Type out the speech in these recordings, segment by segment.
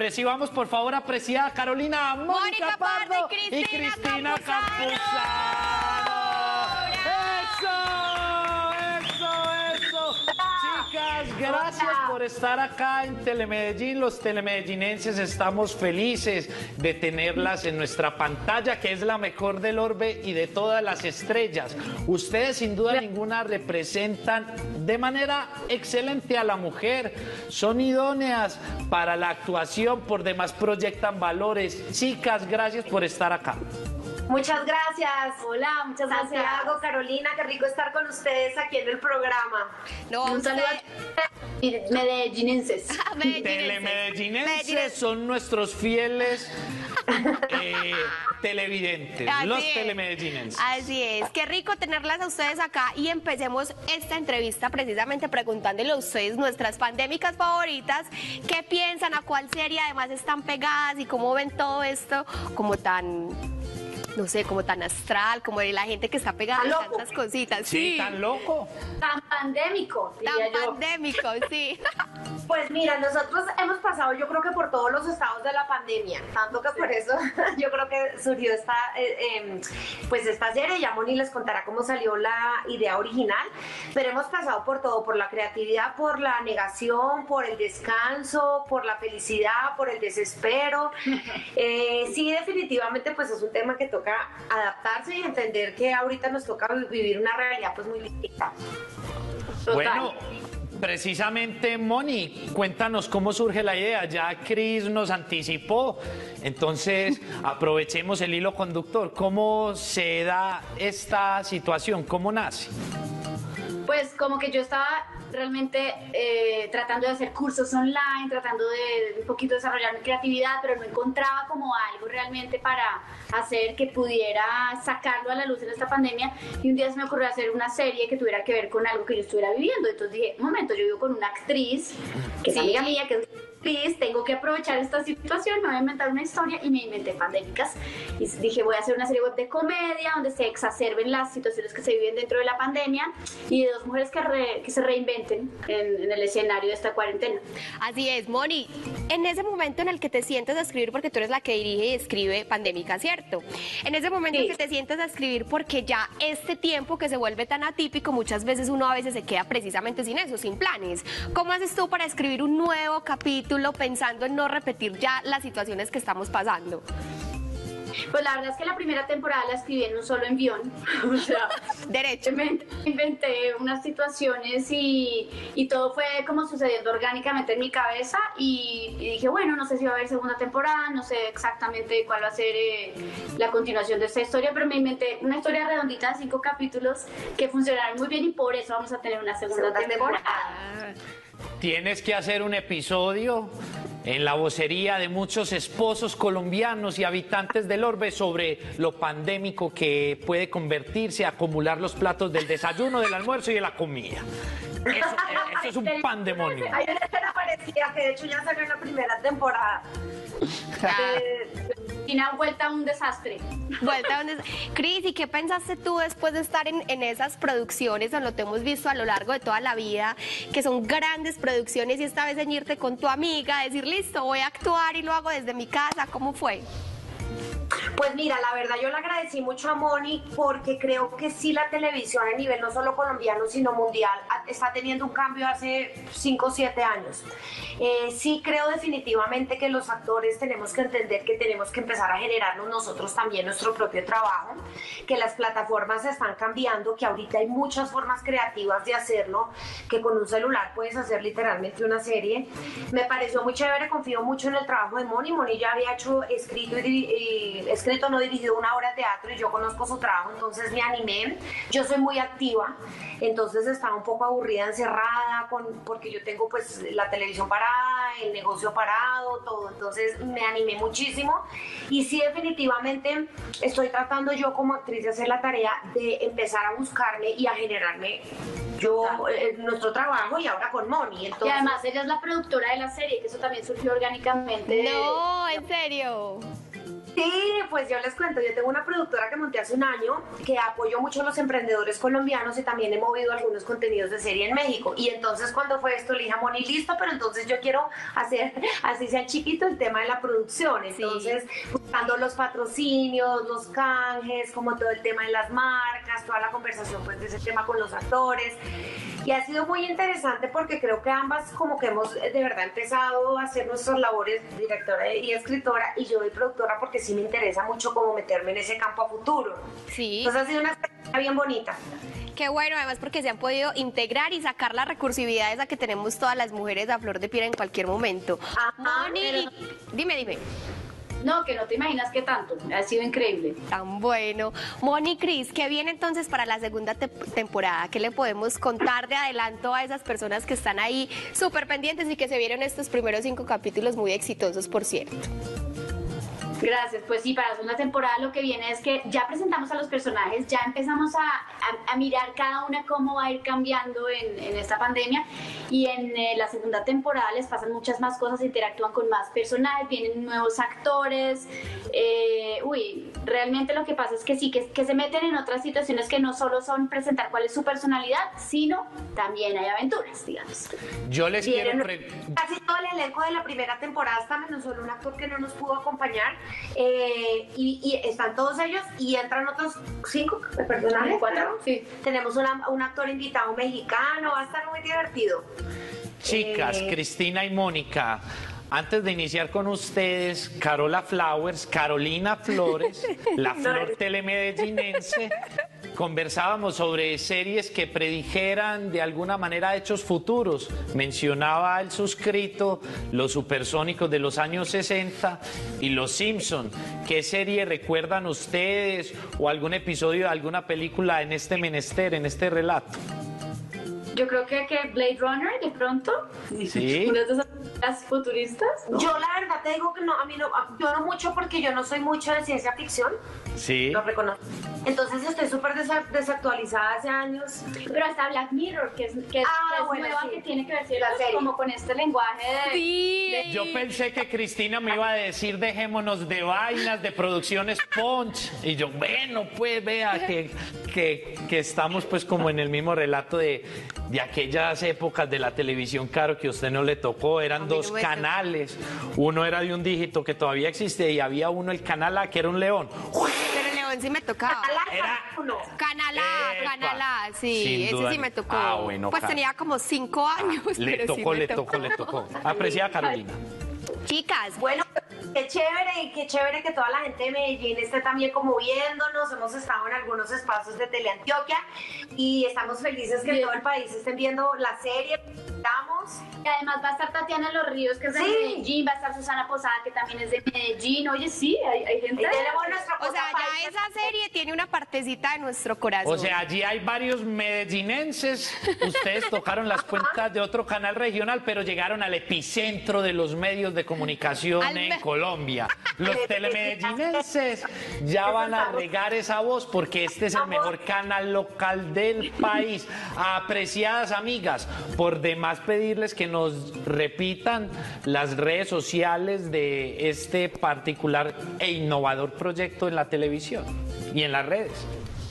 Recibamos por favor apreciada Carolina Mónica Pardo y Cristina Campuzano. Chicas, gracias por estar acá en Telemedellín. Los telemedellínenses estamos felices de tenerlas en nuestra pantalla, que es la mejor del orbe y de todas las estrellas. Ustedes sin duda ninguna representan de manera excelente a la mujer, son idóneas para la actuación, por demás proyectan valores. Chicas, gracias por estar acá. Muchas gracias. Hola, muchas gracias. Santiago, Carolina, qué rico estar con ustedes aquí en el programa. No, un saludo a medellinenses. Telemedellínenses son nuestros fieles televidentes, telemedellínenses. Así es, qué rico tenerlas a ustedes acá y empecemos esta entrevista precisamente preguntándole a ustedes nuestras pandémicas favoritas, qué piensan, a cuál serie además están pegadas y cómo ven todo esto como tan... no sé, como tan astral, como de la gente que está pegada a tantas cositas. Sí, tan loco. Tan pandémico, tan pandémico, sí. Pues mira, nosotros hemos pasado yo creo que por todos los estados de la pandemia, tanto que por eso yo creo que surgió pues esta serie. Ya Moni les contará cómo salió la idea original, pero hemos pasado por todo, por la creatividad, por la negación, por el descanso, por la felicidad, por el desespero. Sí, definitivamente pues es un tema que toca adaptarse y entender que ahorita nos toca vivir una realidad pues muy distinta. Total. Bueno, precisamente, Moni, cuéntanos cómo surge la idea. Ya Cris nos anticipó, entonces aprovechemos el hilo conductor. ¿Cómo se da esta situación? ¿Cómo nace? Pues como que yo estaba realmente tratando de hacer cursos online, tratando de un poquito desarrollar mi creatividad, pero no encontraba como algo realmente para hacer que pudiera sacarlo a la luz en esta pandemia. Y un día se me ocurrió hacer una serie que tuviera que ver con algo que yo estuviera viviendo. Entonces dije, un momento, yo vivo con una actriz, que es amiga mía, que es actriz, tengo que aprovechar esta situación, me voy a inventar una historia y me inventé Pandémicas. Y dije, voy a hacer una serie web de comedia donde se exacerben las situaciones que se viven dentro de la pandemia y de dos mujeres que se reinventen en el escenario de esta cuarentena. Así es, Moni. En ese momento en el que te sientas a escribir, porque tú eres la que dirige y escribe Pandémica, ¿cierto? En ese momento en que te sientas a escribir, porque ya este tiempo que se vuelve tan atípico, muchas veces uno a veces se queda precisamente sin eso, sin planes. ¿Cómo haces tú para escribir un nuevo capítulo pensando en no repetir ya las situaciones que estamos pasando? Pues la verdad es que la primera temporada la escribí en un solo envión, o sea, derecho. Me inventé unas situaciones y todo fue como sucediendo orgánicamente en mi cabeza y dije, bueno, no sé si va a haber segunda temporada, no sé exactamente cuál va a ser la continuación de esta historia, pero me inventé una historia redondita de 5 capítulos que funcionaron muy bien y por eso vamos a tener una segunda temporada. Tienes que hacer un episodio en la vocería de muchos esposos colombianos y habitantes del orbe sobre lo pandémico que puede convertirse, acumular los platos del desayuno, del almuerzo y de la comida. Eso es un pandemonio. Hay una escena parecida que de hecho ya salió en la primera temporada. Final, vuelta a un desastre. Cris, ¿y qué pensaste tú después de estar en esas producciones donde te hemos visto a lo largo de toda la vida, que son grandes producciones, y esta vez ceñirte con tu amiga, decir, listo, voy a actuar y lo hago desde mi casa? ¿Cómo fue? Pues mira, la verdad yo le agradecí mucho a Moni porque creo que sí la televisión a nivel no solo colombiano sino mundial está teniendo un cambio hace 5 o 7 años. Sí creo definitivamente que los actores tenemos que entender que tenemos que empezar a generarnos nosotros también nuestro propio trabajo, que las plataformas están cambiando, que ahorita hay muchas formas creativas de hacerlo, que con un celular puedes hacer literalmente una serie. Me pareció muy chévere, confío mucho en el trabajo de Moni. Moni ya había escrito no dirigido una obra de teatro y yo conozco su trabajo, entonces me animé. Yo soy muy activa, entonces estaba un poco aburrida, encerrada, porque yo tengo pues la televisión parada, el negocio parado, todo, entonces me animé muchísimo y sí, definitivamente estoy tratando yo como actriz de hacer la tarea de empezar a buscarme y a generarme yo nuestro trabajo y ahora con Moni. Entonces, y además ella es la productora de la serie, que eso también surgió orgánicamente. No, en serio. Sí, pues yo les cuento, yo tengo una productora que monté hace un año que apoyó mucho a los emprendedores colombianos y también he movido algunos contenidos de serie en México. Y entonces cuando fue esto le dije a Moni, listo, pero entonces yo quiero hacer, así sea chiquito, el tema de la producción. Entonces, buscando los patrocinios, los canjes, como todo el tema de las marcas, toda la conversación pues de ese tema con los actores. Y ha sido muy interesante porque creo que ambas como que hemos de verdad empezado a hacer nuestras labores, directora y escritora, y yo de productora porque sí me interesa mucho como meterme en ese campo a futuro. Sí. Entonces ha sido una experiencia bien bonita. Qué bueno, además porque se han podido integrar y sacar la recursividad esa que tenemos todas las mujeres a flor de piel en cualquier momento. Moni, dime. No, que no te imaginas qué tanto, ha sido increíble. Tan bueno. Moni, Cris, ¿qué viene entonces para la segunda temporada? ¿Qué le podemos contar de adelanto a esas personas que están ahí súper pendientes y que se vieron estos primeros 5 capítulos muy exitosos, por cierto? Gracias, pues sí, para la segunda temporada lo que viene es que ya presentamos a los personajes, ya empezamos a mirar cada una cómo va a ir cambiando en esta pandemia, y en la segunda temporada les pasan muchas más cosas, interactúan con más personajes, vienen nuevos actores, realmente lo que pasa es que sí, que se meten en otras situaciones que no solo son presentar cuál es su personalidad, sino también hay aventuras, digamos. Yo les quiero casi todo el elenco de la primera temporada está menos solo un actor que no nos pudo acompañar, y están todos ellos y entran otros 5 personajes. 4, sí. Tenemos un actor invitado mexicano, va a estar muy divertido. Chicas, Cristina y Mónica, antes de iniciar con ustedes, Carolina Flores, la flor telemedellínense, conversábamos sobre series que predijeran de alguna manera hechos futuros. Mencionaba el suscrito, Los Supersónicos de los años 60 y Los Simpson. ¿Qué serie recuerdan ustedes o algún episodio de alguna película en este menester, en este relato? Yo creo que Blade Runner, de pronto. Sí. Una de esas futuristas, ¿no? Yo la verdad te digo que no, a mí no, yo no mucho porque yo no soy mucho de ciencia ficción. Sí. Lo reconozco. Entonces estoy súper desactualizada hace años. Pero hasta Black Mirror, que es bueno, nueva, sí. que tiene que ver La serie. como con este lenguaje de... Sí. Yo pensé que Cristina me iba a decir dejémonos de vainas, de producciones punch. Y yo, bueno, pues vea que estamos pues como en el mismo relato de aquellas épocas de la televisión, Caro, que a usted no le tocó. Eran 2 canales. Uno era de un dígito que todavía existe y había uno, el canal A, que era un león. Pero el león sí me tocaba. Canal A, sí, Sin ese duda. sí me tocó. Ah, bueno, pues Caro. tenía como 5 años, Le pero sí tocó, me le tocó. Apreciada Carolina. Chicas, Bueno, qué chévere que toda la gente de Medellín esté también como viéndonos. Hemos estado en algunos espacios de Teleantioquia y estamos felices que en todo el país estén viendo la serie. Y además va a estar Tatiana Los Ríos, que es de Medellín, va a estar Susana Posada, que también es de Medellín. Oye, sí, hay gente. Y tenemos nuestra o sea, ya esa serie tiene una partecita de nuestro corazón. O sea, allí hay varios medellinenses. Ustedes tocaron las cuentas de otro canal regional, pero llegaron al epicentro de los medios de comunicación en Colombia. Los telemedellinenses ya van a regar esa voz porque este es el mejor canal local del país. Apreciadas amigas, por demás pedirles que nos repitan las redes sociales de este particular e innovador proyecto en la televisión y en las redes.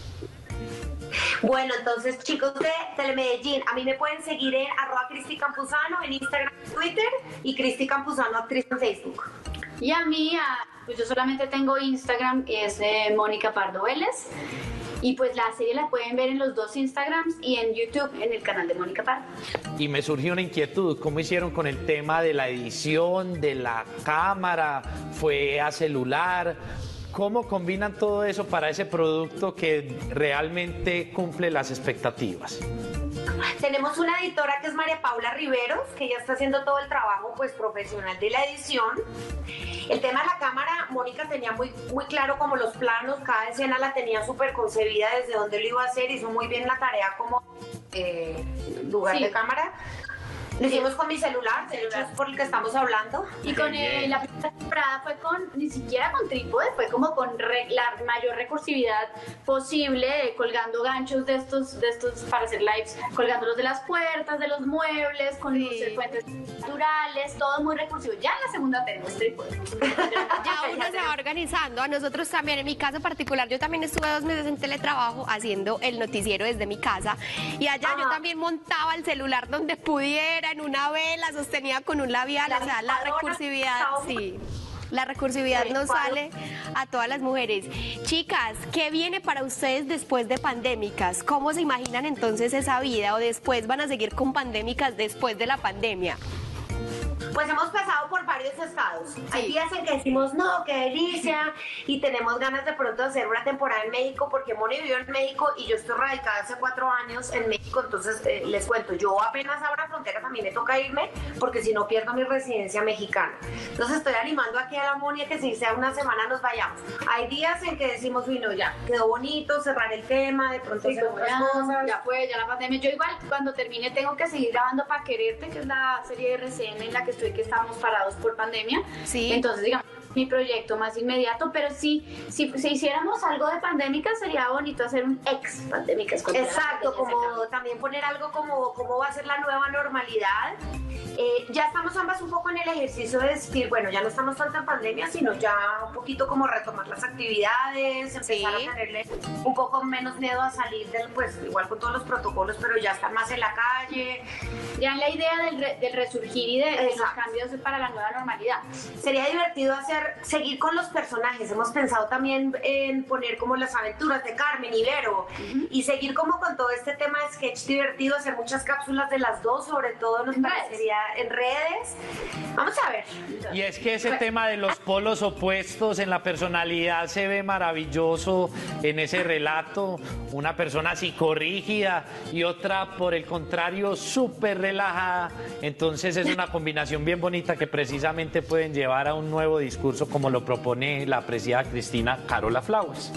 Bueno, entonces chicos de Telemedellín, a mí me pueden seguir en @CristiCampuzano en Instagram, Twitter, y Cristi Campuzano actriz en Facebook. Y a mí, pues yo solamente tengo Instagram, es Mónica Pardo Vélez. Y pues la serie la pueden ver en los 2 Instagrams y en YouTube, en el canal de Mónica Pardo. Y me surgió una inquietud, ¿cómo hicieron con el tema de la edición, de la cámara? ¿Fue a celular? ¿Cómo combinan todo eso para ese producto que realmente cumple las expectativas? Tenemos una editora que es María Paula Riveros, que ya está haciendo todo el trabajo pues profesional de la edición. El tema de la cámara, Mónica tenía muy claro como los planos, cada escena la tenía súper concebida desde dónde lo iba a hacer, hizo muy bien la tarea como lugar de cámara. Lo hicimos con mi celular, de hecho es por el que estamos hablando. Y con la primera temporada fue ni siquiera con trípode, fue como con la mayor recursividad posible, colgando ganchos de estos para hacer lives, colgándolos de las puertas, de los muebles, con luces, fuentes naturales, todo muy recursivo. Ya en la segunda tenemos trípode. Ya uno se va organizando. A nosotros también, en mi caso particular, yo también estuve 2 meses en teletrabajo haciendo el noticiero desde mi casa. Y allá yo también montaba el celular donde pudiera, en una vela, sostenía con un labial. O sea, la recursividad, sí. La recursividad nos sale a todas las mujeres. Chicas, ¿qué viene para ustedes después de pandémicas? ¿Cómo se imaginan entonces esa vida? ¿O después van a seguir con pandémicas después de la pandemia? Pues hemos pasado por varios estados. Sí. Hay días en que decimos, no, qué delicia, y tenemos ganas de pronto de hacer una temporada en México, porque Moni vivió en México y yo estoy radicada hace 4 años en México, entonces les cuento, yo apenas abra fronteras a mí me toca irme, porque si no pierdo mi residencia mexicana. Entonces estoy animando aquí a la Moni a que si sea una semana nos vayamos. Hay días en que decimos, uy, no, ya, quedó bonito, cerrar el tema, de pronto hacer otras cosas. Ya fue, ya la pandemia. Yo igual, cuando termine tengo que seguir grabando Pa' Quererte, que es la serie de RCN en la que estoy, que estábamos parados por pandemia. Sí. Entonces, digamos, mi proyecto más inmediato, pero si hiciéramos algo de pandémicas, sería bonito hacer un ex pandémicas. Exacto, como también poner algo como cómo va a ser la nueva normalidad. Ya estamos ambas un poco en el ejercicio de decir, bueno, ya no estamos tanto en pandemia, sino ya un poquito como retomar las actividades, empezar a tenerle un poco menos miedo a salir pues igual con todos los protocolos, pero ya estar más en la calle. Ya en la idea del resurgir y de los cambios para la nueva normalidad. Sería divertido seguir con los personajes. Hemos pensado también en poner como las aventuras de Carmen y Vero, y seguir como con todo este tema de sketch divertido, hacer muchas cápsulas de las dos, sobre todo nos parecería en redes. Vamos a ver. Y es que ese tema de los polos opuestos en la personalidad se ve maravilloso en ese relato. Una persona psicorrígida y otra, por el contrario, súper relajada. Entonces es una combinación bien bonita que precisamente pueden llevar a un nuevo discurso como lo propone la apreciada Cristina Carola Flowers.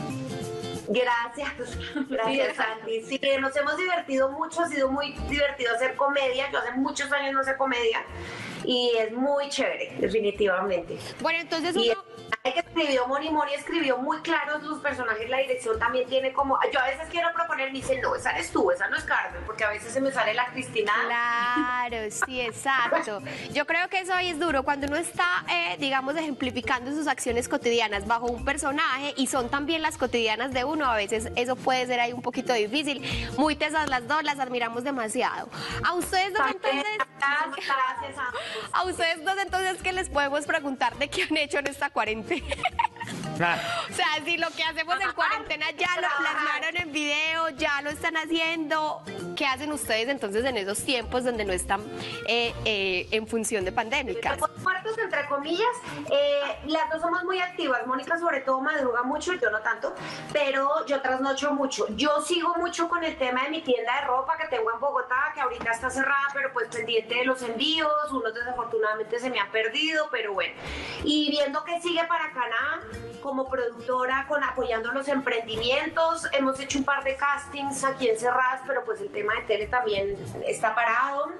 Gracias Sandy. Sí, nos hemos divertido mucho, ha sido muy divertido hacer comedia. Yo hace muchos años no sé comedia y es muy chévere, definitivamente. Bueno, entonces que escribió Moni escribió muy claros los personajes, la dirección también tiene como, yo a veces quiero proponer, me dicen, no, esa eres tú, esa no es Carmen, porque a veces se me sale la Cristina. Claro, sí, exacto. Yo creo que eso ahí es duro, cuando uno está, digamos, ejemplificando sus acciones cotidianas bajo un personaje y son también las cotidianas de uno, a veces eso puede ser ahí un poquito difícil. Muy tesas las dos, las admiramos demasiado. A ustedes dos entonces... Gracias a ustedes dos entonces, ¿qué les podemos preguntar de qué han hecho en esta cuarentena? O sea, si lo que hacemos en cuarentena ya lo plasmaron en video, ya lo están haciendo, ¿qué hacen ustedes entonces en esos tiempos donde no están en función de pandémicas? Muertos, entre comillas, las dos somos muy activas. Mónica sobre todo madruga mucho, yo no tanto, pero yo trasnocho mucho. Yo sigo mucho con el tema de mi tienda de ropa que tengo en Bogotá, que ahorita está cerrada, pero pues pendiente de los envíos, unos desafortunadamente se me han perdido, pero bueno. Y viendo que sigue para Caná, como productora, apoyando los emprendimientos, hemos hecho un par de castings aquí encerradas, pero pues el tema de tele también está parado.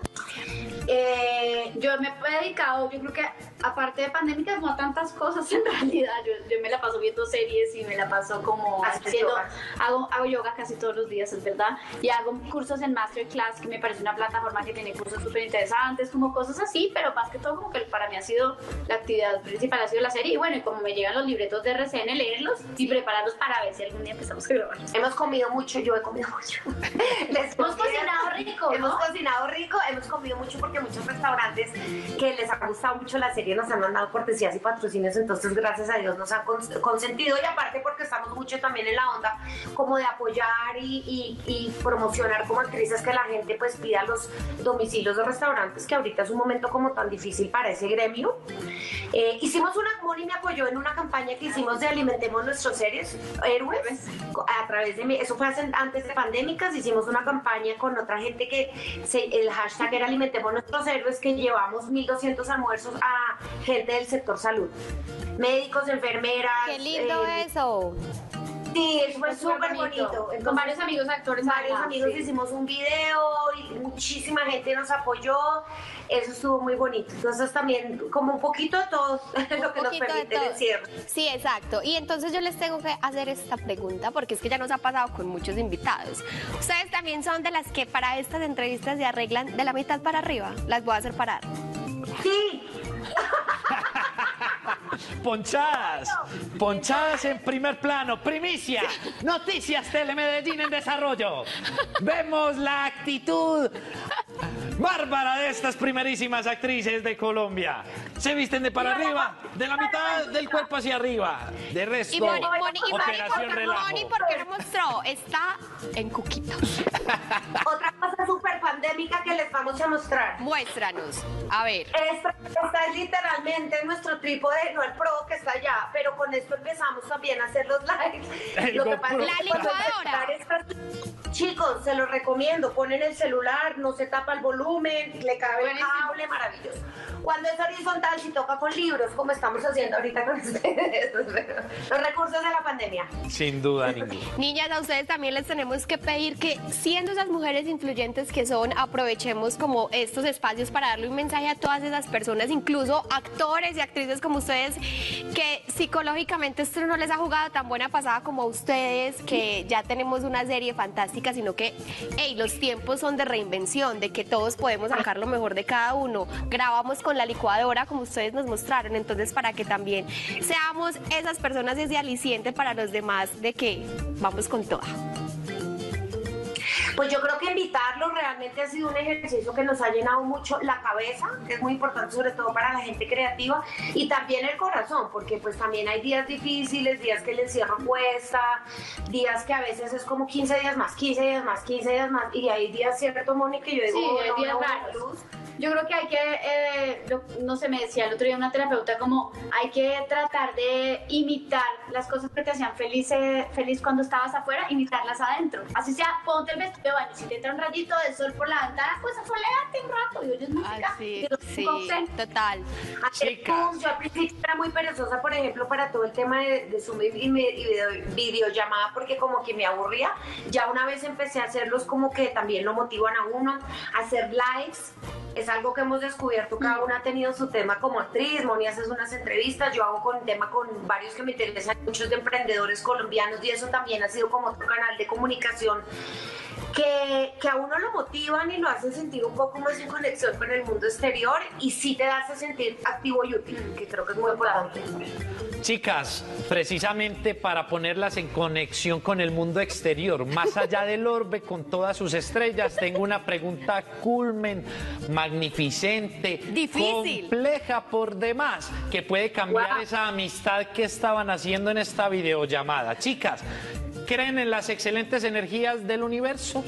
Yo me he dedicado, yo creo que aparte de pandémicas, no a tantas cosas en realidad. Yo me la paso viendo series y me la paso como haciendo, hago yoga casi todos los días, es verdad, y hago cursos en Masterclass, que me parece una plataforma que tiene cursos súper interesantes, como cosas así, pero más que todo como que para mí ha sido la actividad principal, ha sido la serie, y bueno, y como me llegan los libretos de RCN, leerlos y prepararlos para ver si algún día empezamos a grabar. Hemos comido mucho, yo he comido mucho. Hemos cocinado rico, ¿no? Hemos cocinado rico, hemos comido mucho porque muchos restaurantes que les ha gustado mucho la serie nos han mandado cortesías y patrocinios, entonces gracias a Dios nos han consentido, y aparte porque estamos mucho también en la onda como de apoyar y promocionar como actrices, que la gente pues pida los domicilios de restaurantes, que ahorita es un momento como tan difícil para ese gremio. Hicimos Moni me apoyó en una campaña que hicimos de Alimentemos Nuestros Héroes, a través de eso fue antes de pandémicas. Hicimos una campaña con otra gente que el hashtag era Alimentemos Nuestros Héroes, que llevamos 1.200 almuerzos a gente del sector salud, médicos, enfermeras. ¡Qué lindo eso! Sí, fue súper bonito. Entonces, con varios amigos actores. Varios además, amigos sí. hicimos un video y muchísima gente nos apoyó. Eso estuvo muy bonito. Entonces también como un poquito de todo lo que nos poquito de permite el todo. encierro. Sí, exacto. Y entonces yo les tengo que hacer esta pregunta porque es que ya nos ha pasado con muchos invitados. ¿Ustedes también son de las que para estas entrevistas se arreglan de la mitad para arriba? Las voy a hacer parar. Sí, Ponchadas en primer plano, primicia, noticias Telemedellín en desarrollo. Vemos la actitud bárbara de estas primerísimas actrices de Colombia. Se visten de para arriba, de la mitad del cuerpo hacia arriba. De resto, Y Moni, operación relajo. Moni, ¿por qué no mostró? Está en cuquito. otra cosa súper pandémica que les vamos a mostrar. Muéstranos. A ver. Esta es literalmente nuestro trípode, no el Pro que está allá, pero con esto empezamos también a hacer los lives. Lo que pasa es La que cuando licuadora. chicos, se los recomiendo, ponen el celular, no se tapa el volumen, le cabe el Buenísimo. cable, maravilloso. Cuando es horizontal, si toca con libros, como estamos haciendo ahorita con ustedes, los recursos de la pandemia. Sin duda ninguna. Niñas, a ustedes también les tenemos que pedir que, siendo esas mujeres influyentes que son, aprovechemos como estos espacios para darle un mensaje a todas esas personas, incluso actores y actrices como ustedes, que psicológicamente esto no les ha jugado tan buena pasada como a ustedes, que ya tenemos una serie fantástica, sino que, hey, los tiempos son de reinvención, de que todos podemos sacar lo mejor de cada uno. Grabamos con la licuadora, como ustedes nos mostraron, entonces para que también seamos esas personas, ese aliciente para los demás de que vamos con toda. Pues yo creo que invitarlos realmente ha sido un ejercicio que nos ha llenado mucho la cabeza, que es muy importante sobre todo para la gente creativa, y también el corazón, porque pues también hay días difíciles, días que el encierro cuesta, días que a veces es como 15 días más, 15 días más, 15 días más, y hay días, ¿cierto, Moni? Que yo digo, Sí, hay no, días no, raros. luz. Yo creo que hay que, no sé, me decía el otro día una terapeuta, como hay que tratar de imitar las cosas que te hacían feliz cuando estabas afuera, imitarlas adentro. Así sea, ponte el vestido de baño, si te entra un rayito de sol por la ventana, pues asoléate un rato y oyes música. Sí, y los sí, concentra. total. Chicas. Yo al principio era muy perezosa, por ejemplo, para todo el tema de Zoom y videollamada, porque como que me aburría. Ya una vez empecé a hacerlos, como que también lo motivan a uno, a hacer lives. Es algo que hemos descubierto, cada una ha tenido su tema como actriz. Moni haces unas entrevistas, yo hago con tema con varios que me interesan, muchos de emprendedores colombianos, y eso también ha sido como otro canal de comunicación que a uno lo motivan y lo hacen sentir un poco más en conexión con el mundo exterior, y sí te hace sentir activo y útil, que creo que es muy importante. Chicas, precisamente para ponerlas en conexión con el mundo exterior, más allá del orbe con todas sus estrellas, tengo una pregunta culmen, magnificente, Difícil. compleja por demás, que puede cambiar Wow. esa amistad que estaban haciendo en esta videollamada. Chicas, ¿creen en las excelentes energías del universo?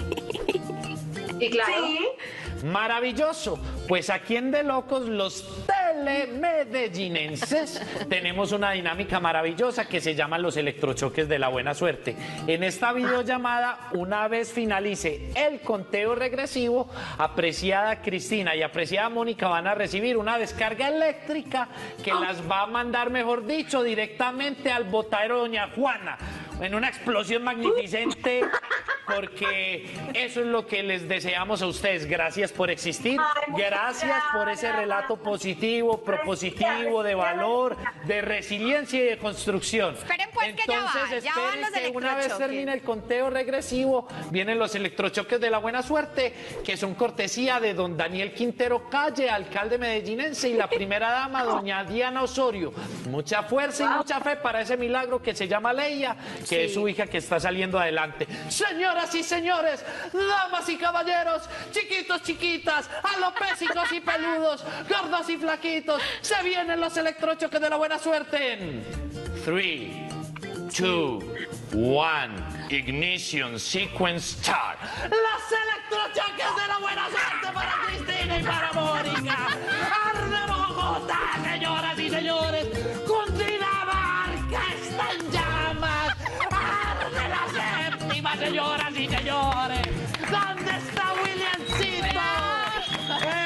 Y claro. Sí. Maravilloso, pues aquí en De Locos los telemedellínenses tenemos una dinámica maravillosa que se llama los electrochoques de la buena suerte. En esta videollamada, una vez finalice el conteo regresivo, apreciada Cristina y apreciada Mónica van a recibir una descarga eléctrica que las va a mandar, mejor dicho, directamente al botadero Doña Juana, en una explosión magnificente, porque eso es lo que les deseamos a ustedes. Gracias por existir, Ay, muchas gracias por ese gracias. relato positivo, propositivo, de valor, de resiliencia y de construcción. Esperen, pues, que ya va, Entonces ya van esperen los que una vez electrochoques. termine el conteo regresivo, vienen los electrochoques de la buena suerte, que son cortesía de don Daniel Quintero Calle, alcalde medellinense, y la primera dama, doña Diana Osorio. Mucha fuerza y mucha fe para ese milagro que se llama Leia, que es su hija que está saliendo adelante. Señoras y señores, damas y caballeros, chiquitos, chiquitas, alopésicos y peludos, gordos y flaquitos, se vienen los electrochoques de la buena suerte en 3, 2, 1, ignition sequence start. Los electrochoques de la buena suerte para Cristina y para Mónica. ¡Arde Bogotá, señoras y señores! ¡Cundinamarca está en llamas! ¡Arde la séptima, señoras y señores! ¿Dónde está Williamcito?